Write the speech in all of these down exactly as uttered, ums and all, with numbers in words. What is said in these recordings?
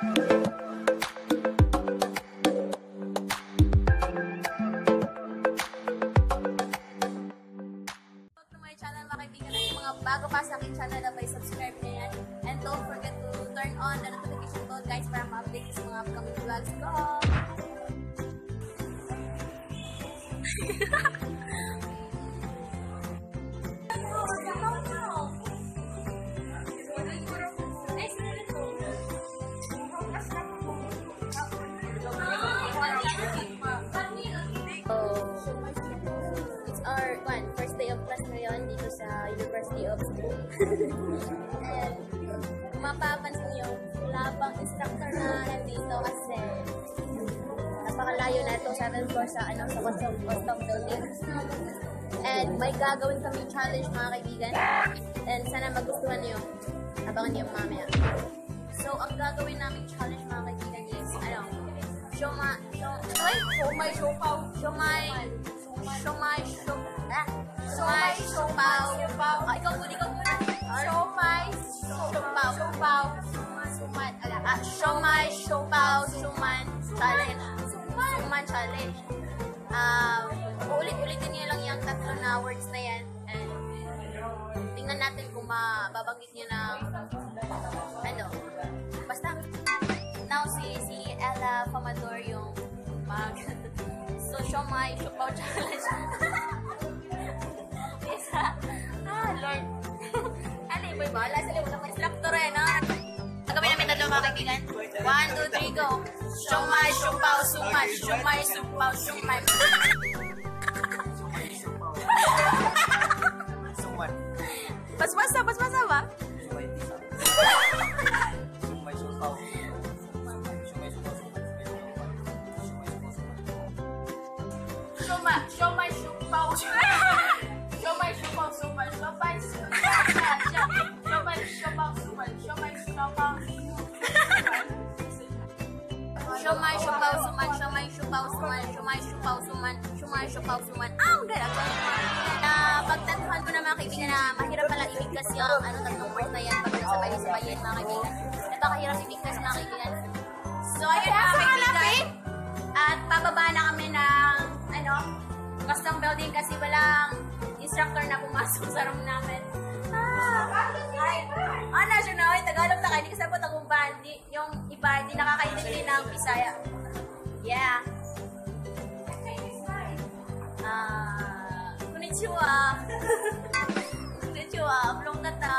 Bago pa sa aking channel, abay subscribe na yan. And don't forget to turn on the notification bell, guys, para ma-update sa mga upcoming vlogs ko. First day of class ngayon dito sa University of School. And mapapansin nyo, wala pang instructor na nandito kasi napakalayo na ito sa atin floor sa, ano, sa custom, custom building. And may gagawin kami challenge, mga kaibigan. And sana magustuhan nyo. Abangan nyo mamaya. So, ang gagawin namin challenge, mga kaibigan, is, ano, show my, show, show my, show pao, show my, show my, show, ah, Shumai, Shumpao, ah, ikaw muna, ikaw muna. Shumai, Shumpao, Shumpao, Suman, ala, ah, Shumai, Shumpao, Suman, challenge. Suman challenge. Um, ulit-ulitin niyo lang yung tatlo na words na yan. And tingnan natin kung mababanggit niyo ng, ano, basta. Now, si, si Ella Famador yung mag, so, Shumai, Shumpao challenge. Ah, Lord. Ano yung bala? Sila mo naman instructor eh, no? Nagawin namin tatlo, mga kaibigan. One, two, three, go. Shumai, Shumpao, Suman. Shumai, Shumpao, Suman. Suman. Pas-pasa, pas-pasa ba? Shumai, Shumpao. Shumai, Shumai, Shumpao, Suman. Shumai, Shumpao, Suman. Shumai, Shumai, Shumpao, Suman. Shumai, Shumpao, Shumai, Shumpao, Suman. Shumai, Shumpao, Suman. Shumai, Shumpao, Suman. Shumai, Shumpao, Suman. Ah, ang gala ko. Uh, pagtantuhan ko na, mga kaibigan, na mahirap pala ibigkas yung ano, tatlong word na yan pag nasabay-sabayin, mga kaibigan. Ito kahirap ibigkas, mga kaibigan. So, ayun, mga kaibigan. At pababa na kami ng, ano, custom building kasi walang instructor na pumasok sa room namin. Ah, ay, ah, national, ay, Tagalog na kayo, hindi kasi po tagong bandi. Yung iba, hindi nakakaintindi ng Bisaya. Yeah. Ah, konnichiwa. Konnichiwa, vlog na ta.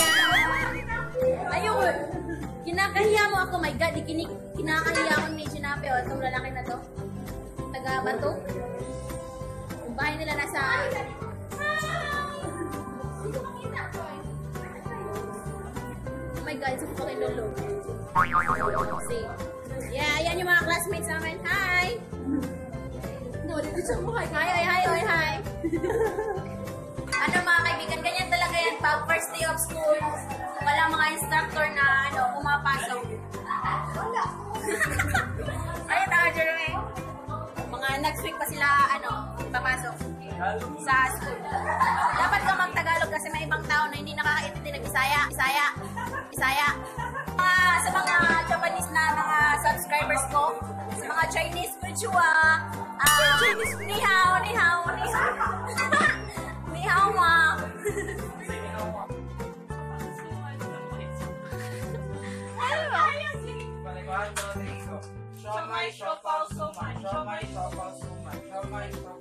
Ayun, kinakahiya mo ako, my God, ikinik, kinakahiya ako ni Sinape, o, itong lalaki na to. Taga Bato. Yung bahay nila nasa, oh my God, suko kay Lolo. See? Yeah, ayan yung mga classmates namin. Hi! No, dito siya mo. Hi, hi, hi, hi, hi. Ano, mga kaibigan, ganyan talaga yan pag first day of school. Wala mga instructor na, ano, pumapasok. Wala. Ayun, tama, Jeremy. Mga next week pa sila, ano, papasok sa school. Dapat ka mag-Tagalog kasi may ibang tao na hindi nakakaintindi ng Bisaya. Bisaya. Bisaya. Uh, sa mga Japanese na mga subscribers ko, sa mga Chinese, konnichiwa. Uh, Chinese, ni hao, ni hao, ni hao. Ni hao ma. Shumai, Shumpao, Suman. Shumai, Shumpao, Suman. Shumai, Shumpao.